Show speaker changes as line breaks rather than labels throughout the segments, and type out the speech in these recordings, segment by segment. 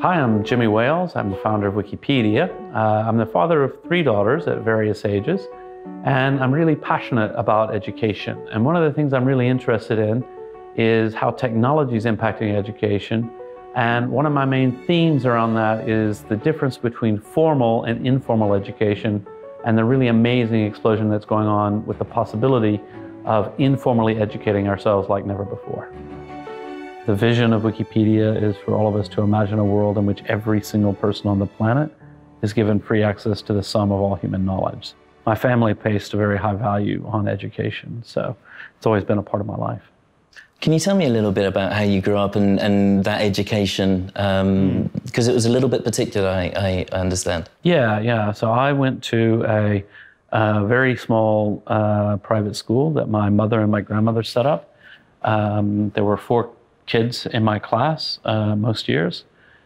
Hi, I'm Jimmy Wales. I'm the founder of Wikipedia. I'm the father of 3 daughters at various ages, and I'm really passionate about education. And one of the things I'm really interested in is how technology is impacting education. And one of my main themes around that is the difference between formal and informal education, and the really amazing explosion that's going on with the possibility of informally educating ourselves like never before. The vision of Wikipedia is for all of us to imagine a world in which every single person on the planet is given free access to the sum of all human knowledge. My family placed a very high value on education, so it's always been a part of my life.
Can you tell me a little bit about how you grew up and that education? Because it was a little bit particular, I understand.
Yeah. So I went to a very small private school that my mother and my grandmother set up. There were 4 kids in my class most years.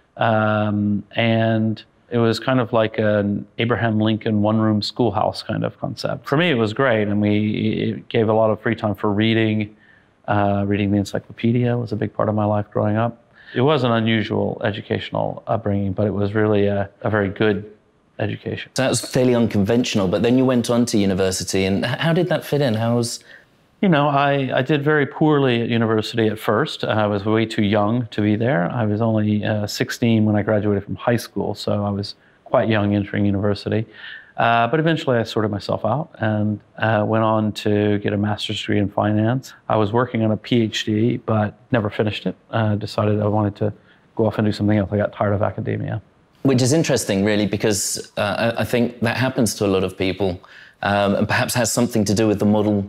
And it was kind of like an Abraham Lincoln one-room schoolhouse kind of concept. For me, it was great, and it gave a lot of free time for reading. Reading the encyclopedia was a big part of my life growing up. It was an unusual educational upbringing, but it was really a very good education.
So that was fairly unconventional, but then you went on to university, and how did that fit in?
You know, I did very poorly at university at first. I was way too young to be there. I was only 16 when I graduated from high school, so I was quite young entering university. But eventually I sorted myself out and went on to get a master's degree in finance. I was working on a PhD, but never finished it. Decided I wanted to go off and do something else. I got tired of academia.
Which is interesting, really, because I think that happens to a lot of people, and perhaps has something to do with the model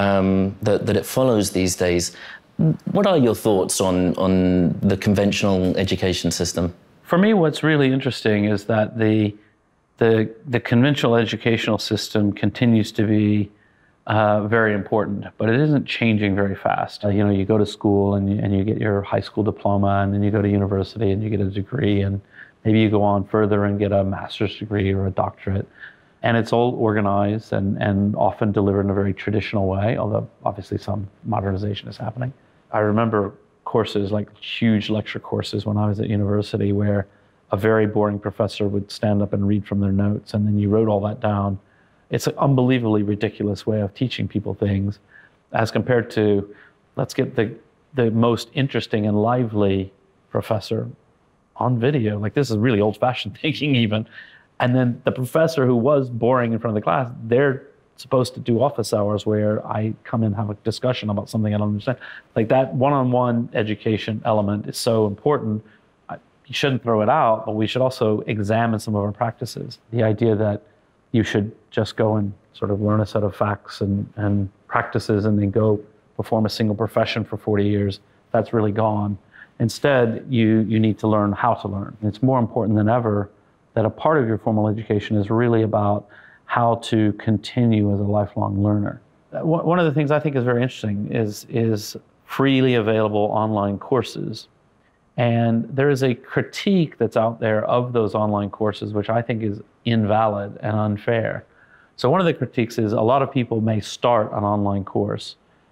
that it follows these days. What are your thoughts on the conventional education system?
For me, what's really interesting is that the conventional educational system continues to be very important, but it isn't changing very fast. You know, you go to school and you get your high school diploma, and then you go to university and you get a degree, and maybe you go on further and get a master's degree or a doctorate. And it's all organized and often delivered in a very traditional way, although obviously some modernization is happening. I remember courses, like huge lecture courses when I was at university, where a very boring professor would stand up and read from their notes, and then you wrote all that down. It's an unbelievably ridiculous way of teaching people things, as compared to, let's get the most interesting and lively professor on video. Like, this is really old-fashioned thinking even. And then the professor who was boring in front of the class, they're supposed to do office hours where I come in and have a discussion about something I don't understand. Like, that one-on-one education element is so important. You shouldn't throw it out, but we should also examine some of our practices. The idea that you should just go and sort of learn a set of facts and practices and then go perform a single profession for 40 years, that's really gone. Instead, you need to learn how to learn. And it's more important than ever that a part of your formal education is really about how to continue as a lifelong learner. One of the things I think is very interesting is freely available online courses. And there is a critique that's out there of those online courses, which I think is invalid and unfair. So one of the critiques is a lot of people may start an online course,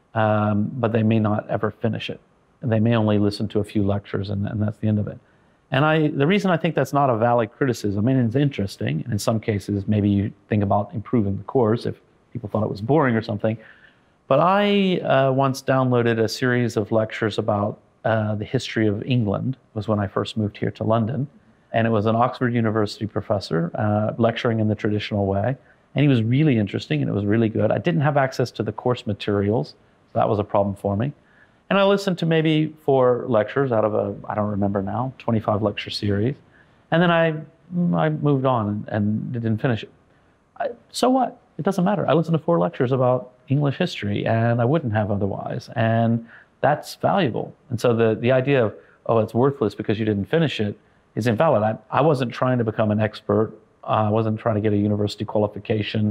but they may not ever finish it. And they may only listen to a few lectures, and that's the end of it. And the reason I think that's not a valid criticism, I mean, it's interesting, and in some cases, maybe you think about improving the course if people thought it was boring or something. But I once downloaded a series of lectures about the history of England, was when I first moved here to London. And it was an Oxford University professor lecturing in the traditional way. And he was really interesting, and it was really good. I didn't have access to the course materials, so that was a problem for me. And I listened to maybe 4 lectures out of I don't remember now, 25 lecture series. And then I moved on and didn't finish it. So what? It doesn't matter. I listened to 4 lectures about English history, and I wouldn't have otherwise. And that's valuable. And so the idea of, oh, it's worthless because you didn't finish it is invalid. I wasn't trying to become an expert. I wasn't trying to get a university qualification.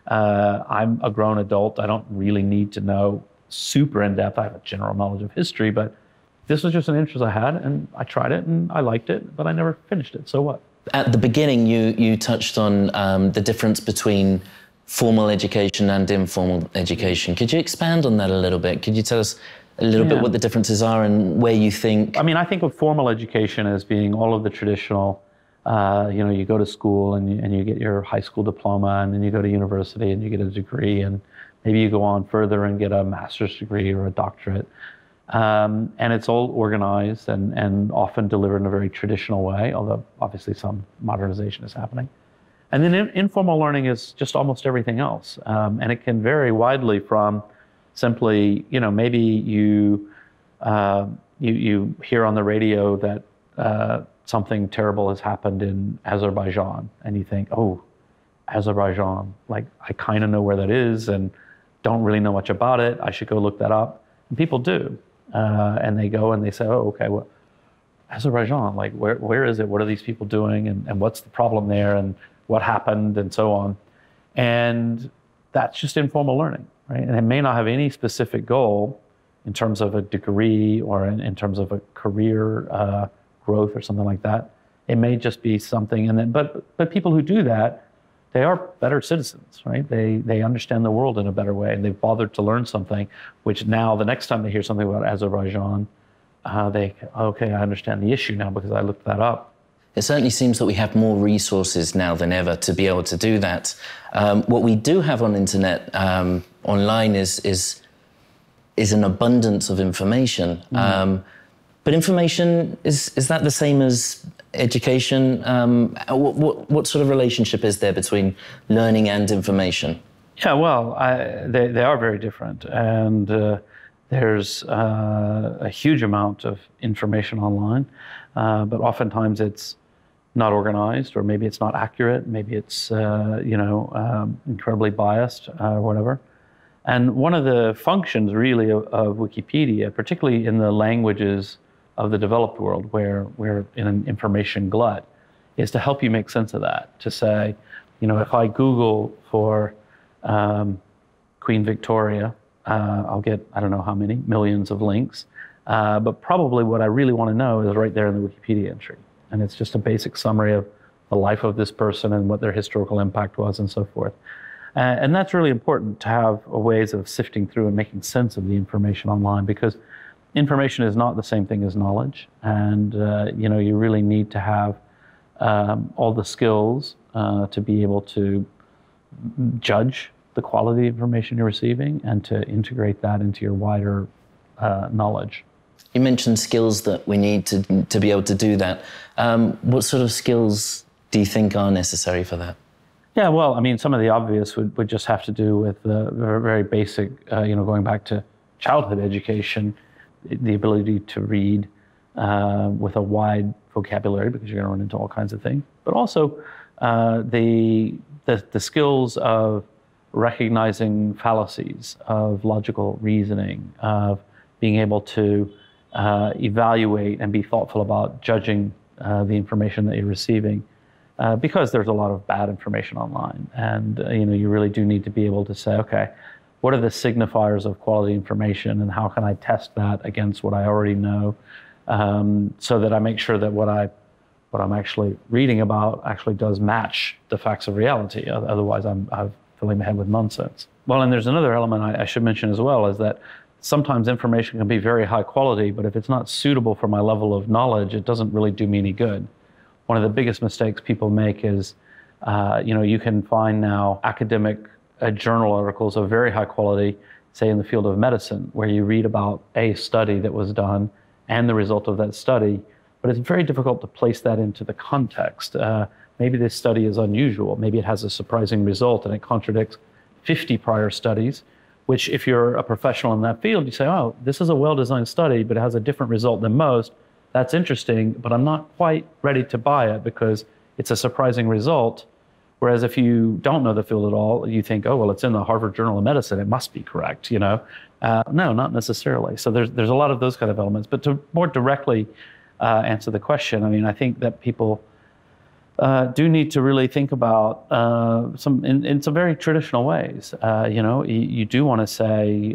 I'm a grown adult. I don't really need to know super in-depth. I have a general knowledge of history, but this was just an interest I had, and I tried it and I liked it, but I never finished it. So what?
At the beginning, you touched on the difference between formal education and informal education. Could you expand on that a little bit? Could you tell us a little bit what the differences are and where you think?
I mean, I think of formal education as being all of the traditional, you go to school and you get your high school diploma, and then you go to university and you get a degree, and maybe you go on further and get a master's degree or a doctorate. And it's all organized and often delivered in a very traditional way, although obviously some modernization is happening. And then informal learning is just almost everything else. And it can vary widely from simply, maybe you hear on the radio that something terrible has happened in Azerbaijan, and you think, oh, Azerbaijan, like I kind of know where that is and don't really know much about it. I should go look that up. And people do. And they go and they say, oh, okay, well, Azerbaijan, like where is it? What are these people doing? And what's the problem there? And what happened? And so on. And that's just informal learning, right? And it may not have any specific goal in terms of a degree or in terms of a career growth or something like that. It may just be something. And then, but people who do that, they are better citizens, right? They understand the world in a better way, and they've bothered to learn something, which now the next time they hear something about Azerbaijan, okay, I understand the issue now because I looked that up.
It certainly seems that we have more resources now than ever to be able to do that. What we do have on internet, online, is an abundance of information. But information, is that the same as education? What sort of relationship is there between learning and information?
Yeah, well, they are very different. And there's a huge amount of information online, but oftentimes it's not organized, or maybe it's not accurate, maybe it's incredibly biased, or whatever. And one of the functions really of Wikipedia, particularly in the languages of the developed world where we're in an information glut, is to help you make sense of that. To say, if I Google for Queen Victoria, I'll get, I don't know how many, millions of links. But probably what I really want to know is right there in the Wikipedia entry. And it's just a basic summary of the life of this person and what their historical impact was and so forth. And that's really important, to have ways of sifting through and making sense of the information online, because information is not the same thing as knowledge. And, you really need to have all the skills to be able to judge the quality of information you're receiving and to integrate that into your wider knowledge.
You mentioned skills that we need to be able to do that. What sort of skills do you think are necessary for that?
Yeah, well, I mean, some of the obvious would just have to do with the very basic, going back to childhood education, the ability to read with a wide vocabulary, because you're going to run into all kinds of things, but also the skills of recognizing fallacies, of logical reasoning, of being able to evaluate and be thoughtful about judging the information that you're receiving, because there's a lot of bad information online. And you really do need to be able to say, okay, what are the signifiers of quality information, and how can I test that against what I already know, so that I make sure that what I'm actually reading about actually does match the facts of reality. Otherwise, I'm filling my head with nonsense. Well, and there's another element I should mention as well, is that sometimes information can be very high quality, but if it's not suitable for my level of knowledge, it doesn't really do me any good. One of the biggest mistakes people make is, you can find now academic journal articles of very high quality, say in the field of medicine, where you read about a study that was done and the result of that study, but it's very difficult to place that into the context. Maybe this study is unusual. Maybe it has a surprising result and it contradicts 50 prior studies, which if you're a professional in that field, you say, oh, this is a well-designed study, but it has a different result than most. That's interesting, but I'm not quite ready to buy it because it's a surprising result. Whereas if you don't know the field at all, you think, oh, well, it's in the Harvard Journal of Medicine, it must be correct, No, not necessarily. So there's a lot of those kind of elements. But to more directly answer the question, I mean, I think that people do need to really think about in some very traditional ways. You do want to say,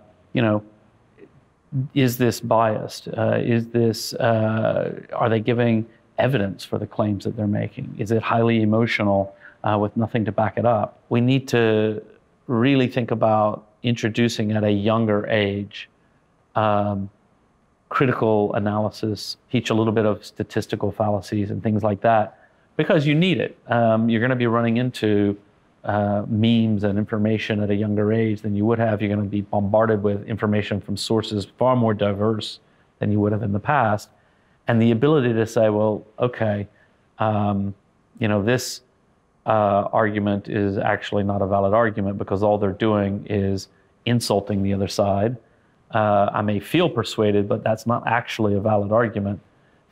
is this biased? Are they giving evidence for the claims that they're making? Is it highly emotional with nothing to back it up? We need to really think about introducing at a younger age critical analysis, teach a little bit of statistical fallacies and things like that, because you need it. You're going to be running into memes and information at a younger age than you would have. You're going to be bombarded with information from sources far more diverse than you would have in the past. And the ability to say, well, okay, this argument is actually not a valid argument because all they're doing is insulting the other side. I may feel persuaded, but that's not actually a valid argument.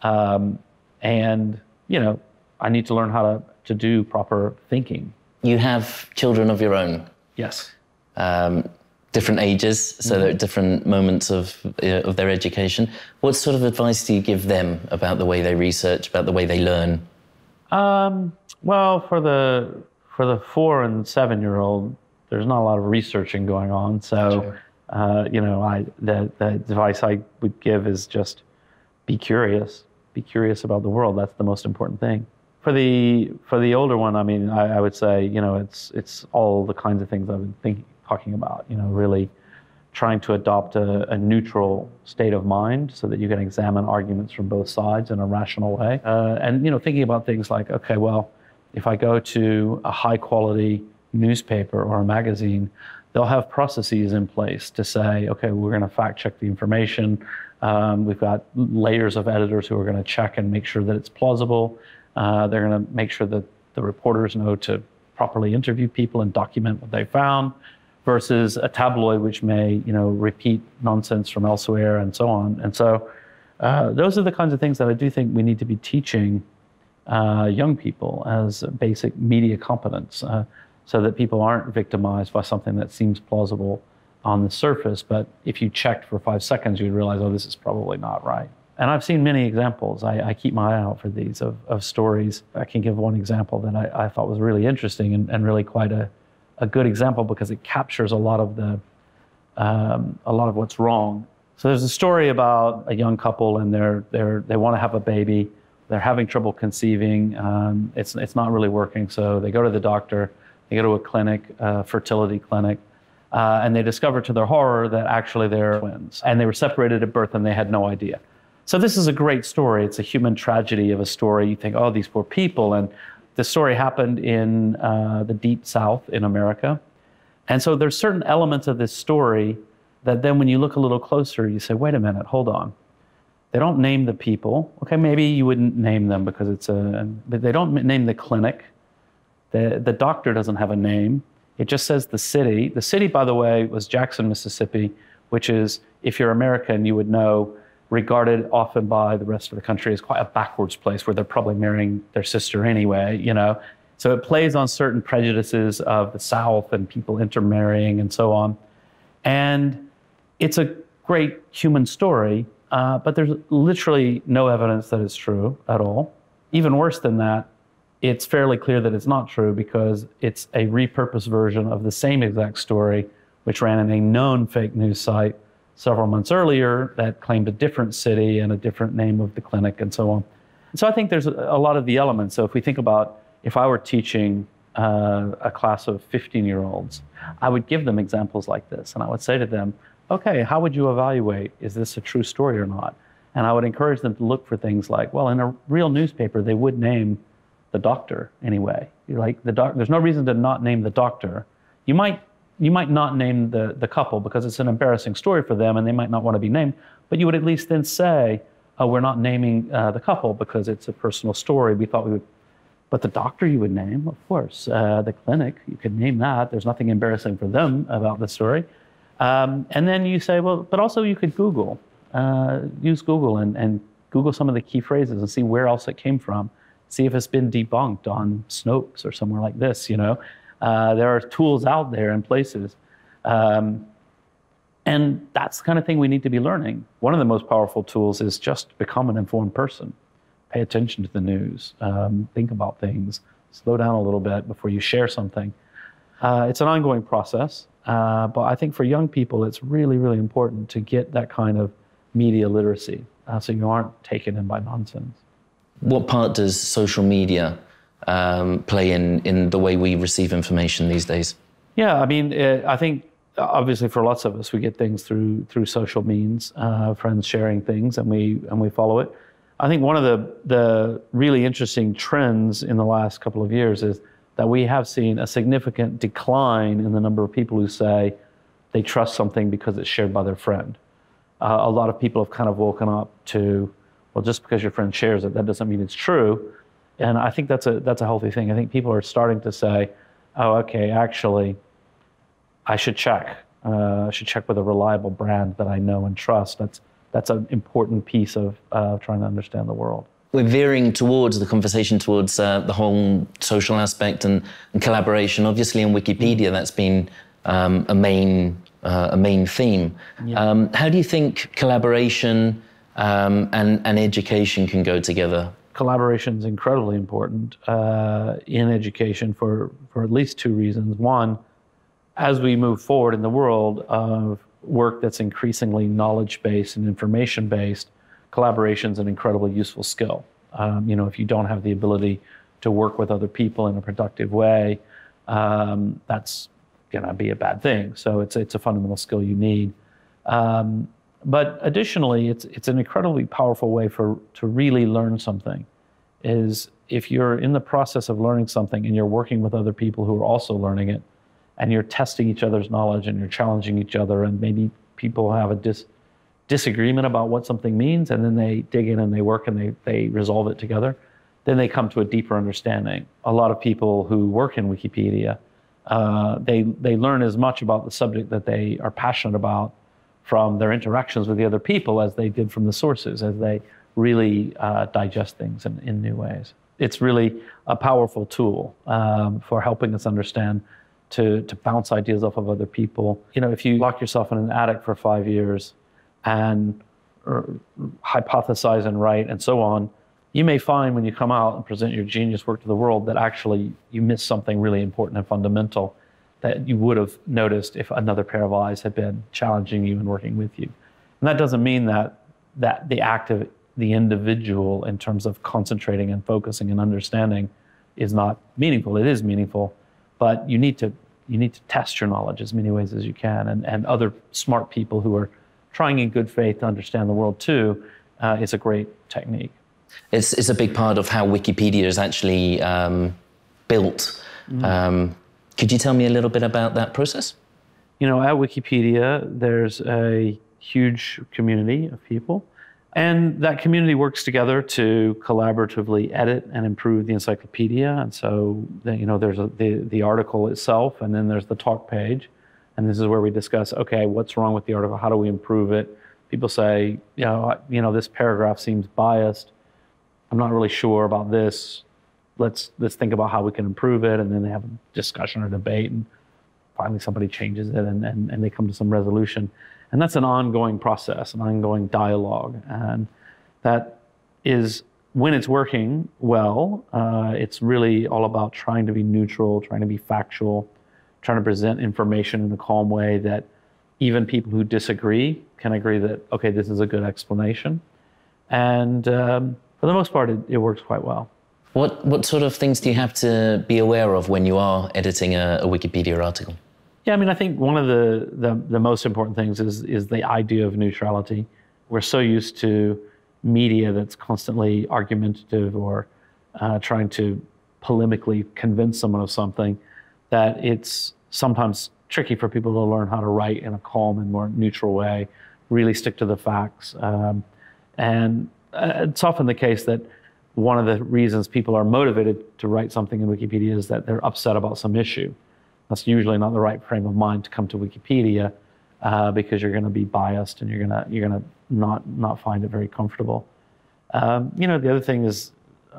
And I need to learn how to do proper thinking.
You have children of your own.
Yes.
Different ages, so they're at different moments of their education. What sort of advice do you give them about the way they research, about the way they learn?
Well, for the 4 and 7-year-old, there's not a lot of researching going on. So, the advice I would give is just be curious. Be curious about the world. That's the most important thing. For the older one, I mean, I would say, it's all the kinds of things I've been talking about. Really trying to adopt a neutral state of mind so that you can examine arguments from both sides in a rational way. And thinking about things like, okay, well, if I go to a high quality newspaper or a magazine, they'll have processes in place to say, okay, we're going to fact check the information. We've got layers of editors who are going to check and make sure that it's plausible. They're going to make sure that the reporters know to properly interview people and document what they found, versus a tabloid which may, repeat nonsense from elsewhere and so on. And so those are the kinds of things that I do think we need to be teaching young people as basic media competence, so that people aren't victimized by something that seems plausible on the surface, but if you checked for 5 seconds, you'd realize, oh, this is probably not right. And I've seen many examples. I keep my eye out for these of stories. I can give one example that I thought was really interesting and really quite a good example because it captures a lot of what's wrong. So there's a story about a young couple and they want to have a baby. They're having trouble conceiving. It's not really working. So they go to the doctor. They go to a clinic, fertility clinic, and they discover to their horror that actually they're twins. And they were separated at birth and they had no idea. So this is a great story. It's a human tragedy of a story. You think, oh, these poor people. And the story happened in the deep South in America. And so there's certain elements of this story that then when you look a little closer, you say, wait a minute, hold on. They don't name the people. Okay, maybe you wouldn't name them because but they don't name the clinic. The doctor doesn't have a name. It just says the city. The city, by the way, was Jackson, Mississippi, which is, if you're American, you would know, regarded often by the rest of the country as quite a backwards place where they're probably marrying their sister anyway, So it plays on certain prejudices of the South and people intermarrying and so on. And it's a great human story, but there's literally no evidence that it's true at all. Even worse than that, it's fairly clear that it's not true because it's a repurposed version of the same exact story, which ran in a known fake news site several months earlier that claimed a different city and a different name of the clinic and so on. So I think there's a lot of the elements. So if we think about, if I were teaching a class of 15-year-olds, I would give them examples like this. And I would say to them, okay, how would you evaluate, is this a true story or not? And I would encourage them to look for things like, well, in a real newspaper, they would name the doctor anyway. There's no reason to not name the doctor. You might not name the couple because it's an embarrassing story for them and they might not want to be named, but you would at least then say, oh, we're not naming the couple because it's a personal story. We thought we would, but the doctor you would name, of course. The clinic, you could name that. There's nothing embarrassing for them about the story. And then you say, well, but also you could Google, use Google and Google some of the key phrases and see where else it came from. See if it's been debunked on Snopes or somewhere like this, There are tools out there in places. And that's the kind of thing we need to be learning. One of the most powerful tools is just become an informed person. Pay attention to the news. Think about things. Slow down a little bit before you share something. It's an ongoing process. But I think for young people, it's really, really important to get that kind of media literacy so you aren't taken in by nonsense.
What part does social media play in the way we receive information these days?
Yeah, I mean, I think obviously for lots of us, we get things through social means, friends sharing things, and we follow it. I think one of the really interesting trends in the last couple of years is that we have seen a significant decline in the number of people who say they trust something because it's shared by their friend. A lot of people have kind of woken up to, well, just because your friend shares it, that doesn't mean it's true. And I think that's a healthy thing. I think people are starting to say, oh, okay, actually, I should check. I should check with a reliable brand that I know and trust. That's an important piece of trying to understand the world.
We're veering towards the conversation towards the whole social aspect and collaboration. Obviously, in Wikipedia, that's been a main theme. Yeah. How do you think collaboration and education can go together?
Collaboration is incredibly important in education for at least two reasons. One, as we move forward in the world of work that's increasingly knowledge-based and information-based, collaboration is an incredibly useful skill. If you don't have the ability to work with other people in a productive way, that's going to be a bad thing. So it's a fundamental skill you need. But additionally, it's an incredibly powerful way to really learn something. Is if you're in the process of learning something and you're working with other people who are also learning it, and you're testing each other's knowledge and you're challenging each other, and maybe people have a disagreement about what something means, and then they dig in and they work and they resolve it together, then they come to a deeper understanding. A lot of people who work in Wikipedia, they learn as much about the subject that they are passionate about from their interactions with the other people as they did from the sources, as they really digest things in new ways. It's really a powerful tool for helping us understand, to bounce ideas off of other people. If you lock yourself in an attic for 5 years and hypothesize and write and so on, you may find when you come out and present your genius work to the world that actually you missed something really important and fundamental that you would have noticed if another pair of eyes had been challenging you and working with you. And that doesn't mean that the act of the individual in terms of concentrating and focusing and understanding is not meaningful. It is meaningful, but you need to test your knowledge as many ways as you can, and other smart people who are trying in good faith to understand the world too is a great technique.
It's a big part of how Wikipedia is actually built. Could you tell me a little bit about that process?
At Wikipedia, there's a huge community of people, and that community works together to collaboratively edit and improve the encyclopedia. And so, there's the article itself, and then there's the talk page. And this is where we discuss, okay, what's wrong with the article? How do we improve it? People say, this paragraph seems biased. I'm not really sure about this. Let's think about how we can improve it. And then they have a discussion or debate, and finally somebody changes it, and they come to some resolution. And that's an ongoing process, an ongoing dialogue. And that is, when it's working well, it's really all about trying to be neutral, trying to be factual, trying to present information in a calm way that even people who disagree can agree that, okay, this is a good explanation. And for the most part, it works quite well.
What sort of things do you have to be aware of when you are editing a Wikipedia article?
Yeah, I think one of the most important things is the idea of neutrality. We're so used to media that's constantly argumentative or trying to polemically convince someone of something that it's sometimes tricky for people to learn how to write in a calm and more neutral way, really stick to the facts. And it's often the case that one of the reasons people are motivated to write something in Wikipedia is that they're upset about some issue. That's usually not the right frame of mind to come to Wikipedia because you're going to be biased and you're going to not find it very comfortable. The other thing is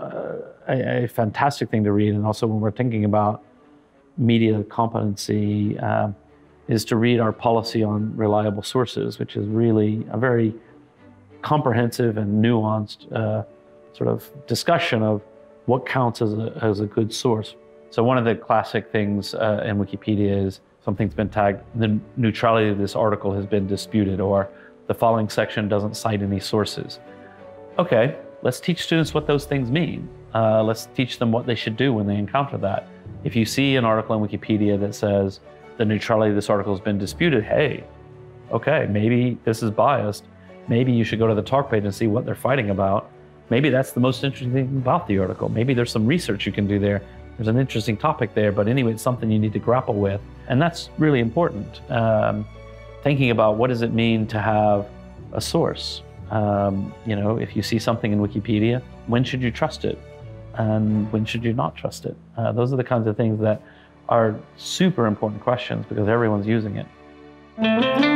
a fantastic thing to read, and also when we're thinking about media competency, is to read our policy on reliable sources, which is really a very comprehensive and nuanced sort of discussion of what counts as a good source. So one of the classic things in Wikipedia is something's been tagged, the neutrality of this article has been disputed, or the following section doesn't cite any sources. Okay, let's teach students what those things mean. Let's teach them what they should do when they encounter that. If you see an article in Wikipedia that says the neutrality of this article has been disputed, hey, okay, maybe this is biased. Maybe you should go to the talk page and see what they're fighting about. Maybe that's the most interesting thing about the article. Maybe there's some research you can do there. There's an interesting topic there, but anyway, it's something you need to grapple with. And that's really important. Thinking about what does it mean to have a source? You know, if you see something in Wikipedia, when should you trust it? And when should you not trust it? Those are the kinds of things that are super important questions because everyone's using it.